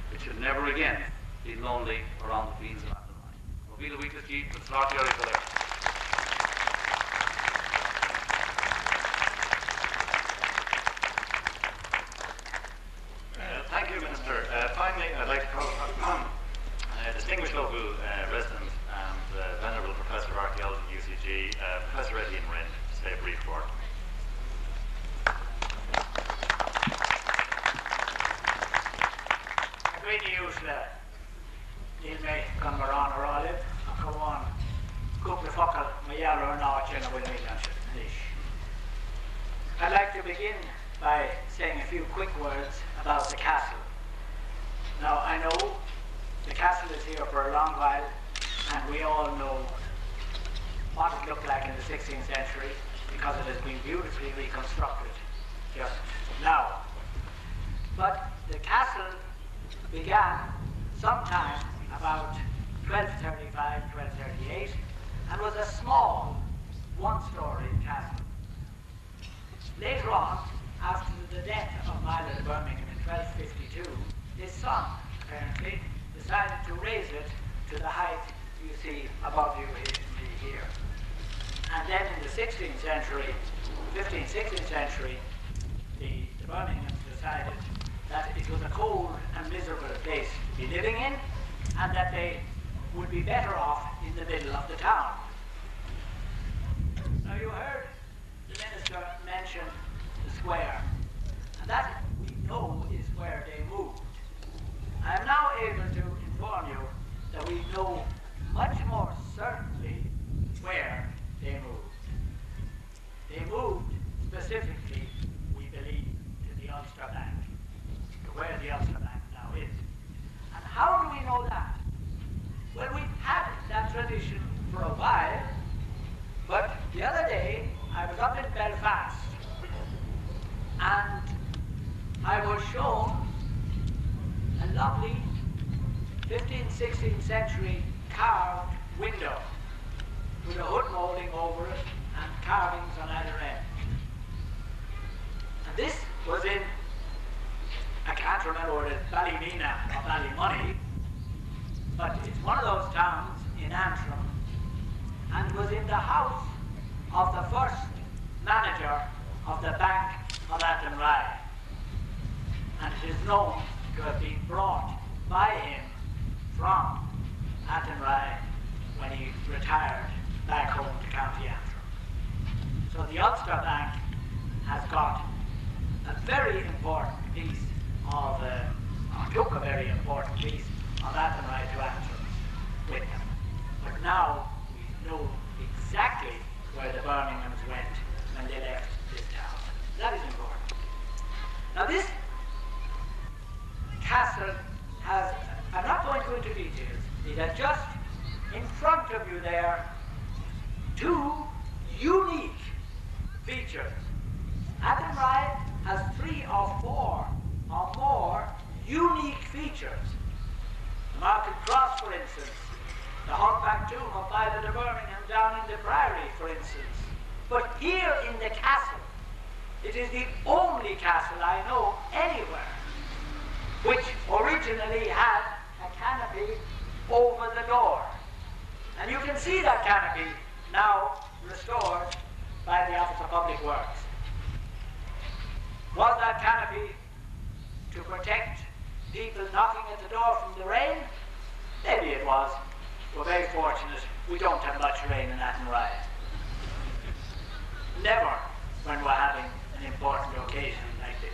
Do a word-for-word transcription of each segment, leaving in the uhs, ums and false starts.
it should never again be lonely around the fields of Athenry. Mobile Weekly's Jeep, the Slottieri Collection. Uh, thank you, Minister. Uh, finally, I'd like to call upon uh, distinguished local uh, resident and uh, Venerable Professor of Archaeology at U C G, uh, Professor Eddie Wren, to say a brief word. Great news there. Neil May come around or all it. Come on. Couple focal Mayala or not, you know, with me. I'd like to begin by saying a few quick words about the castle. Now, I know the castle is here for a long while, and we all know what it looked like in the sixteenth century because it has been beautifully reconstructed just now. But the castle began sometime about twelve thirty-five, twelve thirty-eight, and was a small one-story castle. Later on, after the death of Milo de Birmingham in twelve fifty-two, his son, apparently, decided to raise it to the height you see above you here. And then in the sixteenth century, fifteenth, sixteenth century, the, the Birminghams decided that it was a cold and miserable place to be living in, and that they would be better off in the middle of the town. Now you heard the minister mention the square, and that we know is where they moved. I am now able to inform you that we know much more certainly where they moved. They moved specifically, we believe, to the Ulster Bank, to where the Ulster Bank now is. And how do we know that? Well, we've had that tradition for a while, but the other day I was up in Belfast and I was shown a lovely fifteenth, sixteenth century carved window with a hood molding over it and carvings on either end. And this was in, I can't remember whether it's Ballymena or Ballymoney, but it's one of those towns in Antrim, and was in the house of the first manager of the Bank of Athenry. And it is known to have been brought by him from Athenry when he retired back home to County Antrim. So the Ulster Bank has got a very important piece of, uh, or took a very important piece of Athenry to Antrim with them. But now we know exactly where the Birminghams went when they left this town. That is important. Now this castle has, I'm not going to go into details, it has just in front of you there two unique features. Athenry has three or four or more unique features. The Market Cross, for instance, the humpback tomb of Milo de Birmingham down in the Priory, for instance. But here in the castle, it is the only castle I know anywhere which originally had a canopy over the door. And you can see that canopy now restored by the Office of Public Works. Was that canopy to protect people knocking at the door from the rain? Maybe it was. We're very fortunate we don't have much rain in Athenry. Never when we're having an important occasion like this.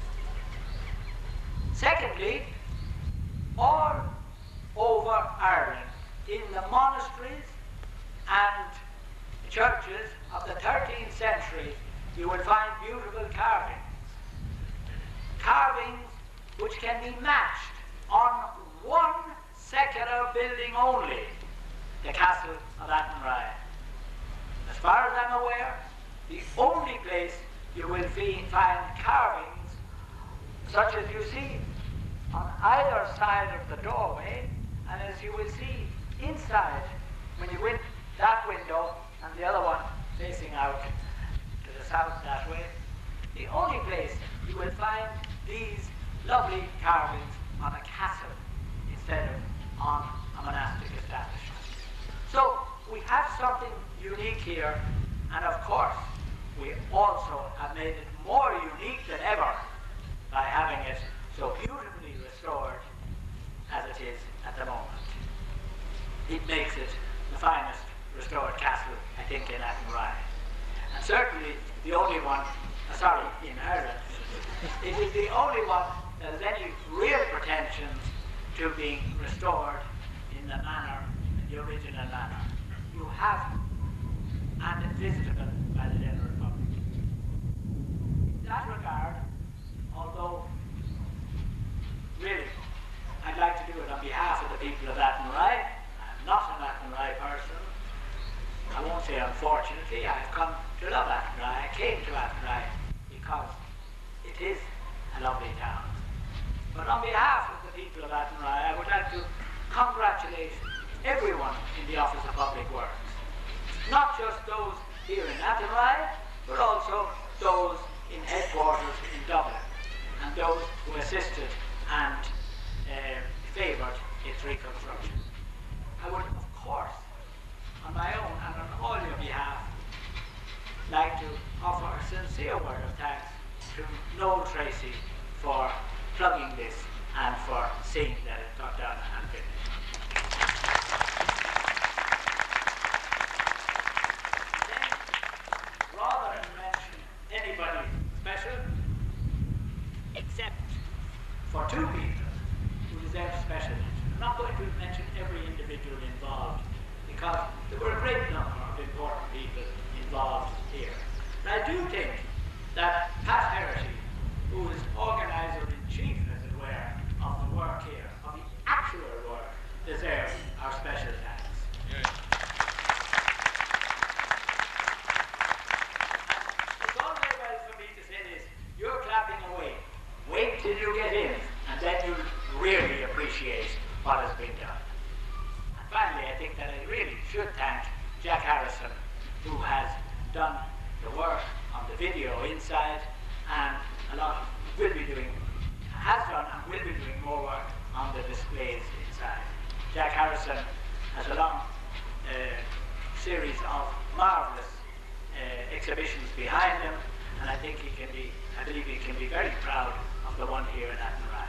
Secondly, all over Ireland, in the monasteries and churches of the thirteenth century, you will find beautiful carvings. Carvings which can be matched on one secular building only, the Castle of Athenry. As far as I'm aware, the only place you will find carvings such as you see on either side of the doorway, and as you will see inside when you went that window and the other one facing out to the south that way, the only place you will find these lovely carvings on a castle here. And of course, we also have made it more unique than ever by having it so beautifully restored as it is at the moment. It makes it the finest restored castle, I think, in Athenry. And certainly the only one, uh, sorry, in Ireland. It is the only one that has any real pretensions to being restored in the manner, in the original manner. You have, and it's visitable by the general public. In that regard, although really I'd like to do it on behalf of the people of Athenry, I'm not an Athenry person. I won't say unfortunately, I've come to love Athenry. I came to Athenry because it is a lovely town. But on behalf of the people of Athenry, I would like to congratulate everyone in the Office of Public Works. Not just those here in Athenry, but also those in headquarters in Dublin, and those who assisted and uh, favoured its reconstruction. I would, of course, on my own and on all your behalf, like to offer a sincere word of thanks to Noel Tracy for plugging this and for seeing that it got done and finished. Then, rather than mention anybody special, except for two people who deserve special mention, I'm not going to mention every individual involved because there were a great number of important people involved here. And I do think that Pat Herity, who is organiser-in-chief, as it were, of the work here, of the actual work, deserves our special thanks. Yeah. It's all very well for me to say this, you're clapping away. Wait till you get in, and then you'll really appreciate what has been done. And finally, I think that I really should thank Jack Harrison, who has done the work on the video inside, and a lot will be doing, has done and will be doing more work on the displays inside. Jack Harrison has a long uh, series of marvellous uh, exhibitions behind him, and I think he can be, I believe he can be very proud of the one here in Athenry.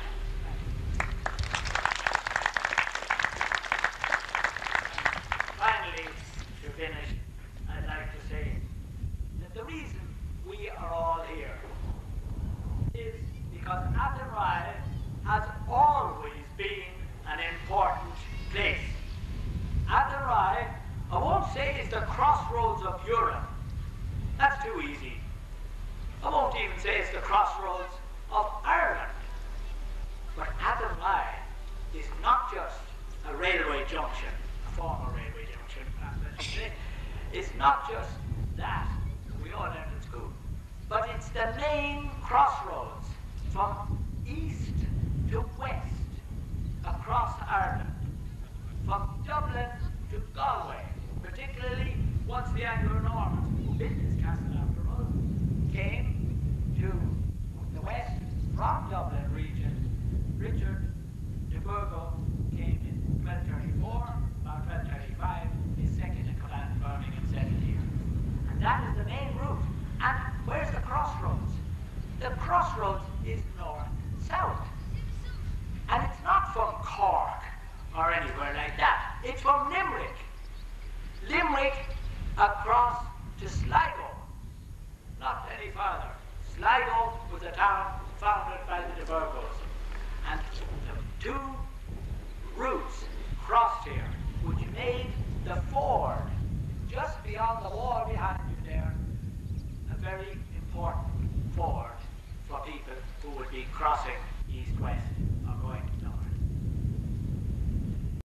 Finally, to finish, I'd like to say that the reason we are all here is because Athenry has always been an important place. Athenry, I won't say it's the crossroads of Europe. That's too easy. I won't even say it's the crossroads of Ireland. But Athenry is not just a railway junction, a former railway junction, perhaps I should say. It's not just that, we all learned in school, but it's the main crossroads from east to west across Ireland, from Dublin to Galway, particularly once the Anglo-Normans, who built this castle after all, came to the west from Dublin region. Richard de Burgo came in twelve thirty-four, about twelve thirty-five, his second in command in Birmingham settled here. And that is the main route. And where's the crossroads? The crossroads is north-south. And it's not from Cork or anywhere like that. It's from Limerick. Limerick across to Sligo. Not any farther. Sligo was a town founded by the de Burgos. And the two routes crossed here, which made the ford just beyond the wall behind you there a very important ford for people who would be crossing